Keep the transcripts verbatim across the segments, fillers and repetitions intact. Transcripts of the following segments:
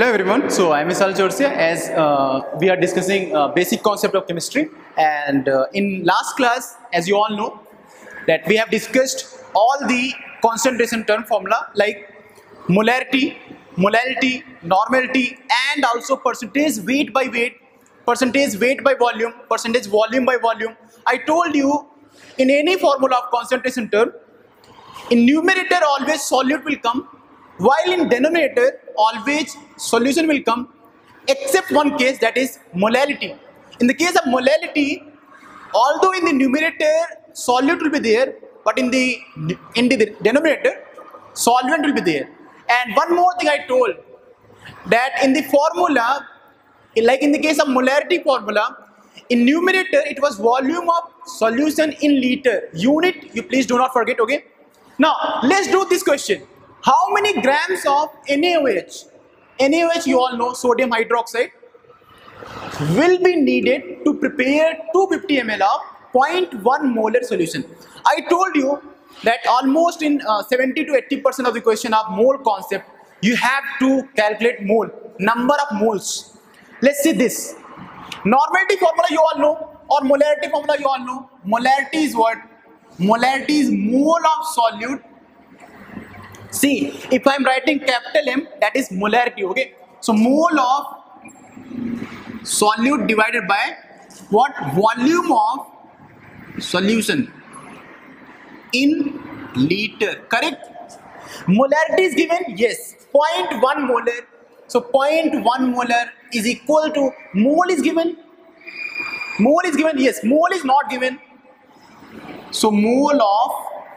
Hello everyone, so I am Misal Jorsia as uh, we are discussing uh, basic concept of chemistry, and uh, in last class, as you all know, that we have discussed all the concentration term formula like molarity, molality, normality, and also percentage weight by weight, percentage weight by volume, percentage volume by volume. I told you in any formula of concentration term, in numerator always solute will come, while in denominator always solution will come, except one case, that is molality. In the case of molality, although in the numerator solute will be there, but in the in the denominator solvent will be there. And one more thing I told, that in the formula, like in the case of molarity formula, in numerator it was volume of solution in liter. Unit, you please do not forget, okay? Now let's do this question. How many grams of N A O H, N A O H you all know, sodium hydroxide, will be needed to prepare two hundred fifty milliliters of zero point one molar solution? I told you that almost in uh, seventy to eighty percent of the question of mole concept, you have to calculate mole, number of moles. Let's see this. Normality formula you all know, or molarity formula you all know. Molarity is what? Molarity is mole of solute. See, if I am writing capital M, that is molarity, okay? So mole of solute divided by what? Volume of solution in liter, correct? Molarity is given, yes, zero point one molar. So zero point one molar is equal to, mole is given, mole is given, yes, mole is not given. So mole of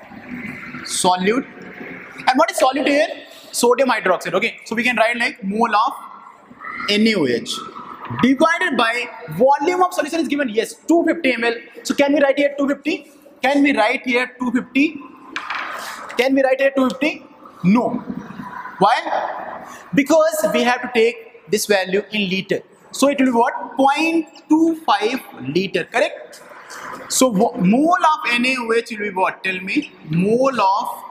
solute. And what is solute here? Sodium hydroxide, okay? So we can write like mole of N A O H divided by volume of solution is given, yes, two hundred fifty milliliters. So can we write here two hundred fifty? Can we write here two hundred fifty? Can we write here two hundred fifty? No. Why? Because we have to take this value in liter. So it will be what? zero point two five liter, correct? So mole of N A O H will be what? Tell me. Mole of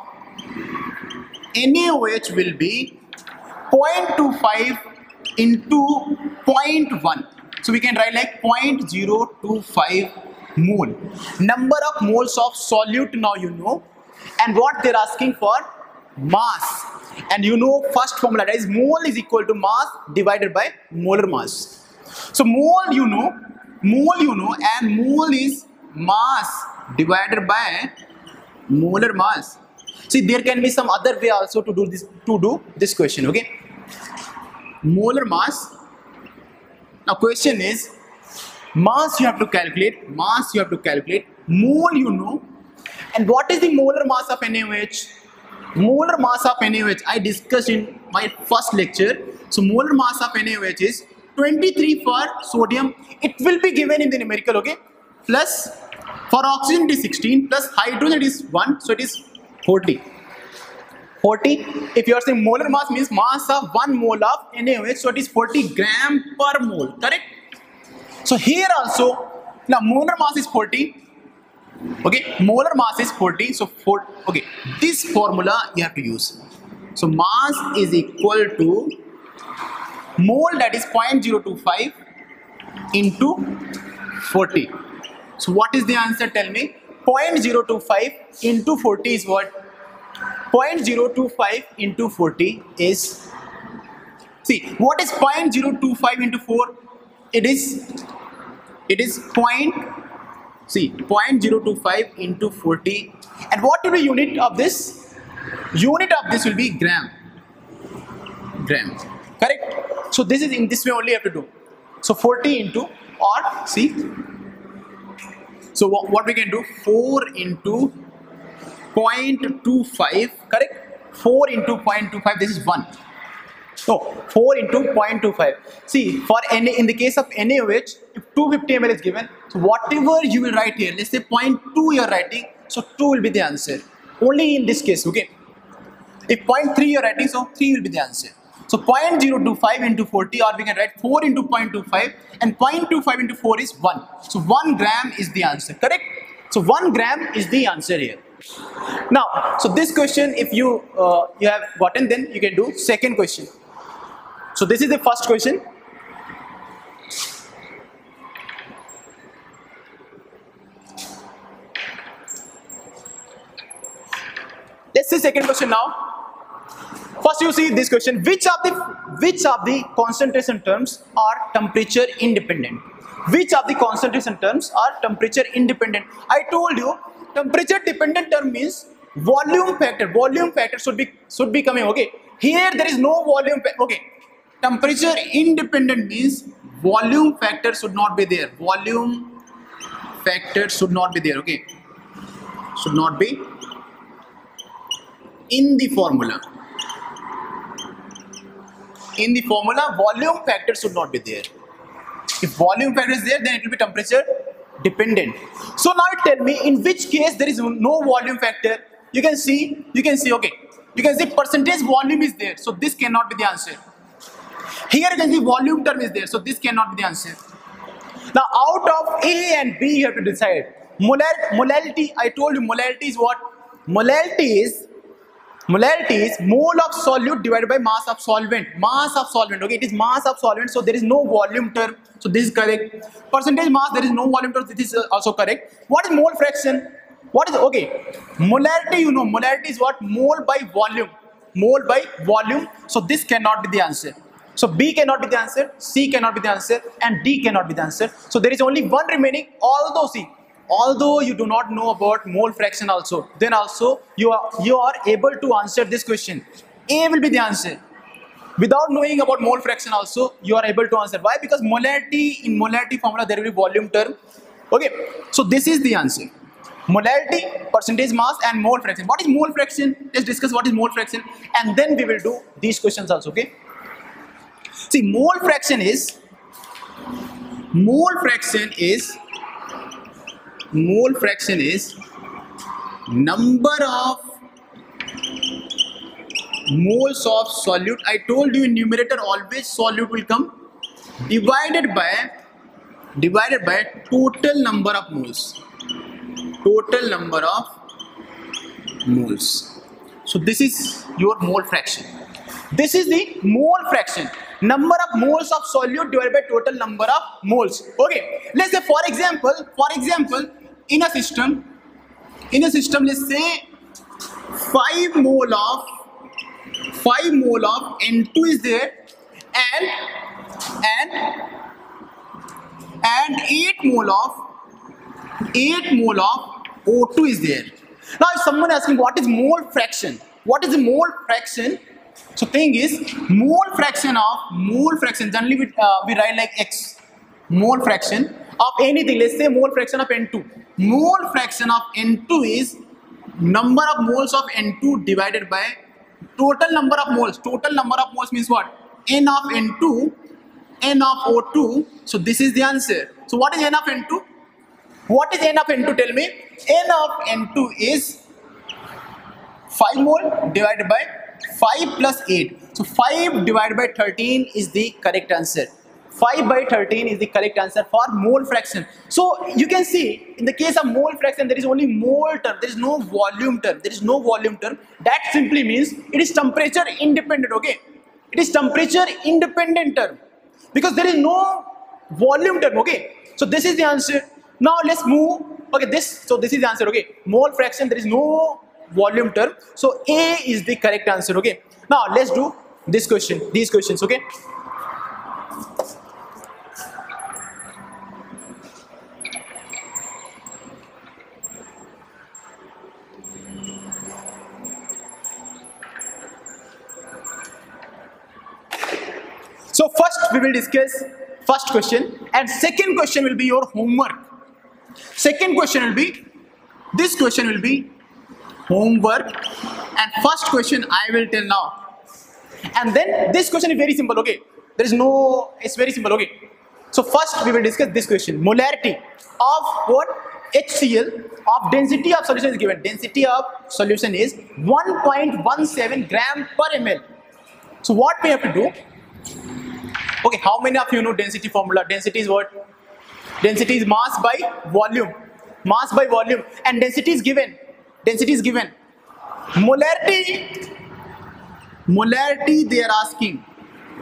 N A O H will be zero point two five into zero point one. So we can write like zero point zero two five mole. Number of moles of solute now you know. And what they're asking for? Mass. And you know first formula, that is mole is equal to mass divided by molar mass. So mole you know, mole you know, and mole is mass divided by molar mass. See, there can be some other way also to do this to do this question, okay? Molar mass. Now question is, mass you have to calculate, mass you have to calculate, mole you know, and what is the molar mass of N A O H? Molar mass of N A O H I discussed in my first lecture. So molar mass of N A O H is twenty-three for sodium. It will be given in the numerical, okay? Plus for oxygen it is sixteen, plus hydrogen it is one, so it is forty. forty. If you are saying molar mass means mass of one mole of N A O H, so it is forty gram per mole, correct? So here also, now molar mass is forty. Okay, molar mass is forty. So for, okay, this formula you have to use. So mass is equal to mole, that is zero point zero two five into forty. So what is the answer? Tell me. zero point zero two five into forty is what? zero point zero two five into forty is, see, what is zero point zero two five into four? It is, it is point, see, zero point zero two five into forty. And what will be unit of this? Unit of this will be gram. Gram, correct? So this is in this way only you have to do. So forty into, or see, so what we can do, four into zero point two five, correct? four into zero point two five, this is one. No, four into zero point two five. See, for N, in the case of N A O H, if two hundred fifty milliliters is given, so whatever you will write here, let's say zero point two you are writing, so two will be the answer. Only in this case, okay? If zero point three you are writing, so three will be the answer. So zero point zero two five into forty, or we can write four into zero point two five, and zero point two five into four is one. So one gram is the answer, correct? So one gram is the answer here. Now, so this question, if you uh, you have gotten, then you can do second question. So this is the first question. Let's see second question now. First you see this question, which of the which of the concentration terms are temperature independent? Which of the concentration terms are temperature independent? I told you temperature dependent term means volume factor. Volume factor should be should be coming, okay? Here there is no volume factor, okay? Temperature independent means volume factor should not be there. Volume factor should not be there, okay? Should not be in the formula. In the formula, volume factor should not be there. If volume factor is there, then it will be temperature dependent. So now tell me, in which case there is no volume factor? You can see, you can see, okay. You can see percentage volume is there, so this cannot be the answer. Here you can see volume term is there, so this cannot be the answer. Now out of A and B, you have to decide. Molar, molality, I told you molality is what? Molality is Molality is mole of solute divided by mass of solvent. Mass of solvent, okay? It is mass of solvent, so there is no volume term. So this is correct. Percentage mass, there is no volume term. This is also correct. What is mole fraction? What is, okay? Molarity, you know, molarity is what? Mole by volume. Mole by volume. So this cannot be the answer. So B cannot be the answer, C cannot be the answer, and D cannot be the answer. So there is only one remaining, although C. Although you do not know about mole fraction also, then also you are you are able to answer this question. A will be the answer. Without knowing about mole fraction also, you are able to answer. Why? Because molarity, in molarity formula there will be volume term. Okay, so this is the answer. Molarity, percentage mass, and mole fraction. What is mole fraction? Let's discuss what is mole fraction, and then we will do these questions also. Okay. See, mole fraction is mole fraction is Mole fraction is number of moles of solute. I told you in numerator always solute will come divided by divided by total number of moles. Total number of moles. So this is your mole fraction. This is the mole fraction. Number of moles of solute divided by total number of moles. Okay. Let's say for example, for example, in a system, in a system, let's say five mole of five mole of N two is there, and and and eight mole of eight mole of O two is there. Now, if someone asking what is mole fraction, what is the mole fraction? So thing is, mole fraction of mole fraction generally we, uh, we write like X. Mole fraction of anything. Let's say mole fraction of N two. Mole fraction of N two is number of moles of N two divided by total number of moles. Total number of moles means what? N of N two, N of O two. So this is the answer. So what is N of N two? What is N of N two? Tell me. N of N two is five mole divided by five plus eight. So five divided by thirteen is the correct answer. five by thirteen is the correct answer for mole fraction. So you can see in the case of mole fraction there is only mole term, there is no volume term, there is no volume term. That simply means it is temperature independent, okay? It is temperature independent term because there is no volume term, okay? So this is the answer. Now let's move, okay, this, so this is the answer, okay? Mole fraction, there is no volume term. So A is the correct answer, okay? Now let's do this question, these questions, okay? So first we will discuss first question and second question will be your homework. Second question will be, this question will be homework and first question I will tell now. And then this question is very simple, okay? There is no, it's very simple, okay? So first we will discuss this question. Molarity of what? H C l of density of solution is given. Density of solution is one point one seven gram per ml. So what we have to do? Okay, how many of you know density formula? Density is what? Density is mass by volume. Mass by volume. And density is given. Density is given. Molarity. Molarity they are asking.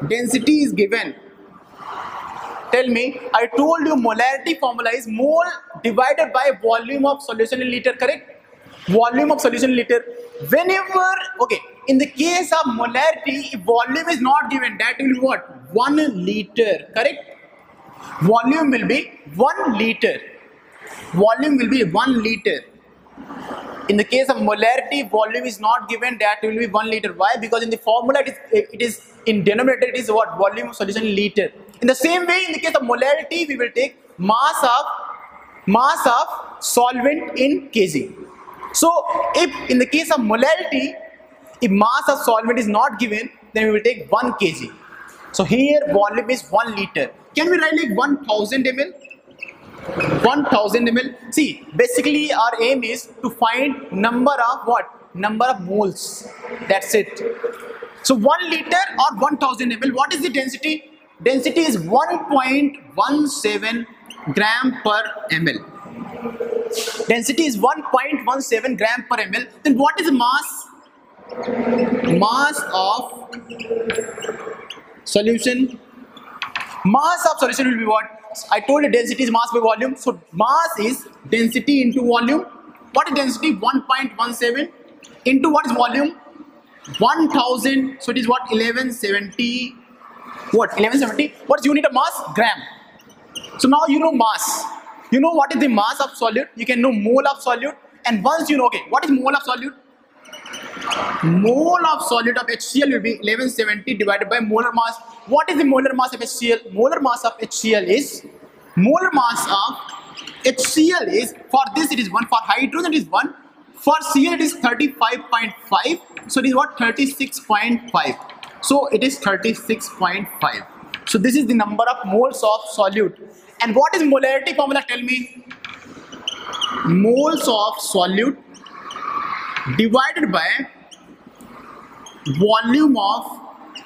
density is given. Tell me, I told you molarity formula is mole divided by volume of solution in liter, correct? Volume of solution in liter. Whenever, okay, in the case of molarity, if volume is not given, that will be what? one liter, correct? Volume will be one liter. Volume will be one liter. In the case of molarity, volume is not given, that will be one liter. Why? Because in the formula, it is, it is in denominator, it is what? Volume of solution in liter. In the same way, in the case of molarity, we will take mass of mass of solvent in kg. So, if in the case of molarity, if mass of solvent is not given, then we will take one kg. So here volume is one liter. Can we write like one thousand milliliters? one thousand milliliters. See, basically our aim is to find number of what? Number of moles. That's it. So one liter or one thousand milliliters. What is the density? Density is one point one seven gram per ml. Density is one point one seven gram per ml. Then what is the mass? Mass of solution. Mass of solution will be what? I told you density is mass by volume. So mass is density into volume. What is density? one point one seven into what is volume? one thousand. So it is what? eleven seventy. What? eleven seventy. What is unit of mass? Gram. So now you know mass. You know what is the mass of solute. You can know mole of solute. And once you know, okay, what is mole of solute? Mole of solute of HCl will be eleven seventy divided by molar mass. What is the molar mass of HCl? Molar mass of HCl is, molar mass of HCl is, for this it is one, for hydrogen it is one, for Cl it is thirty-five point five, so it is what? thirty-six point five. So it is thirty-six point five. So this is the number of moles of solute. And what is molarity formula? Tell me. Moles of solute divided by volume of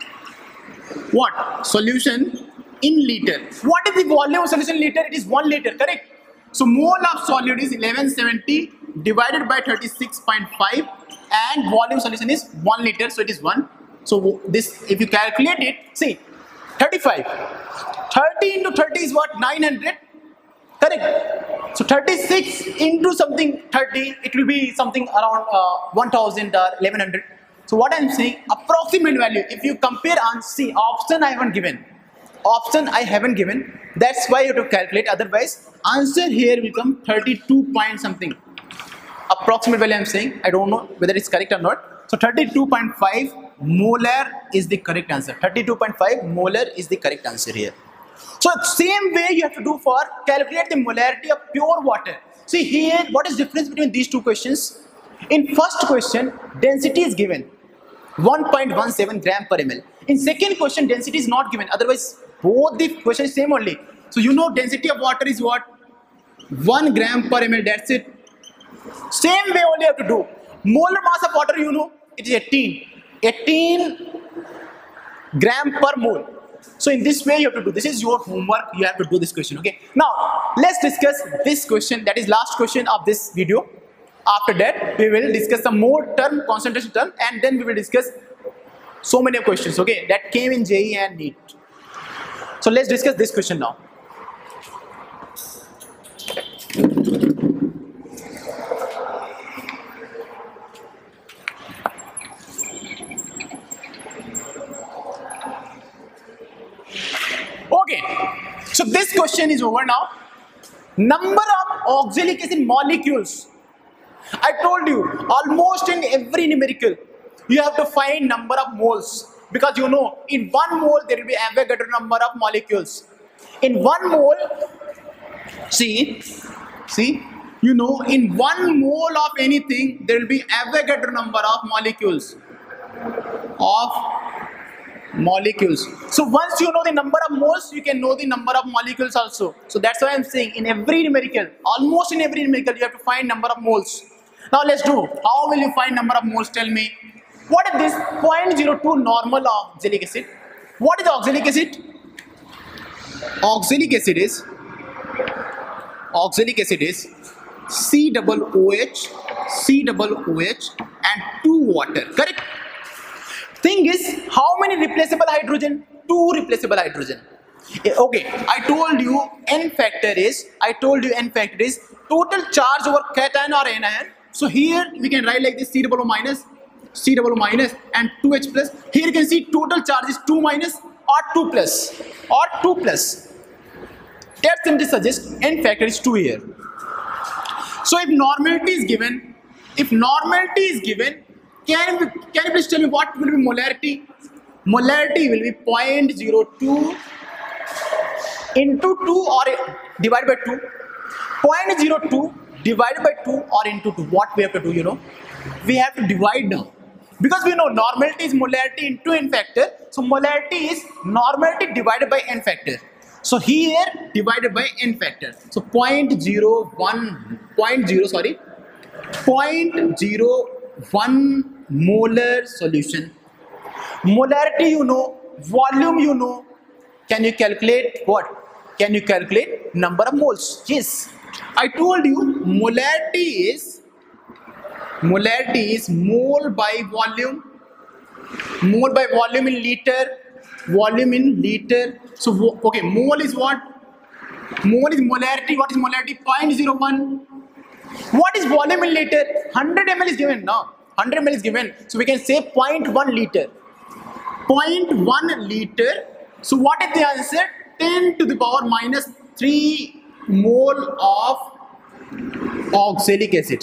what? Solution in liter. What is the volume of solution in liter? It is one liter, correct? So mole of solute is eleven seventy divided by thirty-six point five and volume solution is one liter, so it is one. So this, if you calculate it, see, thirty-five. thirty into thirty is what? nine hundred, correct? So thirty-six into something thirty, it will be something around uh, one thousand or eleven hundred. So what I am saying, approximate value, if you compare and see, option I haven't given. Option I haven't given. That's why you have to calculate. Otherwise, answer here will come thirty-two point something. Approximate value I am saying. I don't know whether it's correct or not. So thirty-two point five molar is the correct answer. thirty-two point five molar is the correct answer here. So same way you have to do for calculate the molarity of pure water. See here, what is difference between these two questions? In first question, density is given one point one seven gram per ml. In second question, density is not given. Otherwise, both the question is same only. So you know density of water is what? one gram per ml. That's it. Same way only you have to do. Molar mass of water, you know, it is eighteen. eighteen gram per mole. So in this way you have to do. This is your homework. You have to do this question. Okay. Now let's discuss this question. That is last question of this video. After that, we will discuss some more term, concentration term, and then we will discuss so many questions, okay, that came in J E E and Neet. So let's discuss this question now. Okay, so this question is over now. Number of oxalic acid molecules. I told you, almost in every numerical, you have to find number of moles, because you know in one mole there will be Avogadro number of molecules. In one mole, see, see, you know in one mole of anything there will be Avogadro number of molecules. Of molecules. So once you know the number of moles, you can know the number of molecules also. So that's why I'm saying in every numerical, almost in every numerical, you have to find number of moles. Now let's do. How will you find number of moles? Tell me. What is this? zero point zero two normal oxalic acid. What is oxalic acid? Oxalic acid is oxalic acid is C double O H, C double O H, and two water. Correct. Thing is, how many replaceable hydrogen? two replaceable hydrogen. Okay, I told you n factor is, I told you n factor is total charge over cation or anion. So here we can write like this, C double O minus, C double O minus and two H plus. Here you can see total charge is two minus or two plus or two plus. That simply suggests n factor is two here. So if normality is given, if normality is given, can you, can you please tell me what will be molarity? Molarity will be zero point zero two into two or divided by two. zero point zero two divided by two or into two. What we have to do, you know? We have to divide now. Because we know normality is molarity into n factor. So molarity is normality divided by n factor. So here divided by n factor. So zero point zero one, zero point zero, sorry, zero point zero one molar solution. Molarity you know, volume you know. Can you calculate what? Can you calculate number of moles? Yes. I told you molarity is molarity is mole by volume. Mole by volume in liter. Volume in liter. So okay, mole is what? Mole is molarity. What is molarity? zero point zero one. What is volume in liter? one hundred milliliters is given now. one hundred milliliters is given. So we can say zero point one liter. zero point one liter. So what is the answer? ten to the power minus three mole of oxalic acid.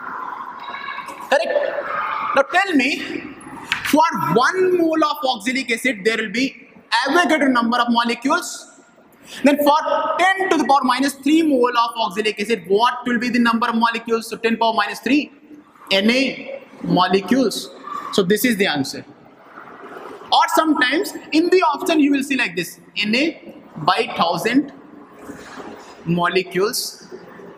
Correct? Now tell me, for one mole of oxalic acid there will be Avogadro number of molecules. Then for ten to the power minus three mole of oxalic acid, what will be the number of molecules? So ten power minus three, Na molecules. So this is the answer. Or sometimes in the option you will see like this, Na by thousand molecules.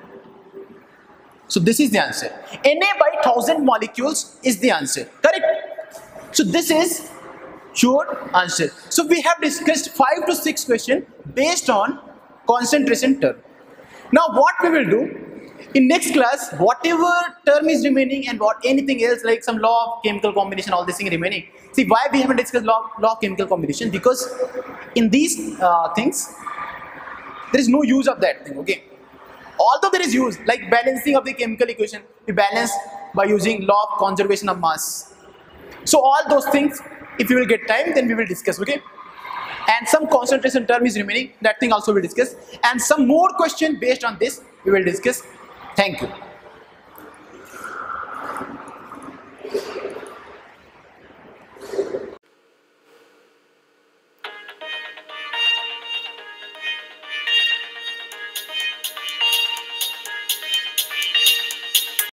So this is the answer. Na by thousand molecules is the answer. Correct? So this is your answer. So we have discussed five to six questions based on concentration term. Now what we will do? In next class, whatever term is remaining and what anything else like some law of chemical combination, all this thing remaining. See why we haven't discussed law, law of chemical combination? Because in these uh, things, there is no use of that thing, okay? Although there is use, like balancing of the chemical equation, we balance by using law of conservation of mass. So all those things, if you will get time, then we will discuss, okay? And some concentration term is remaining, that thing also we will discuss. And some more question based on this, we will discuss. Thank you.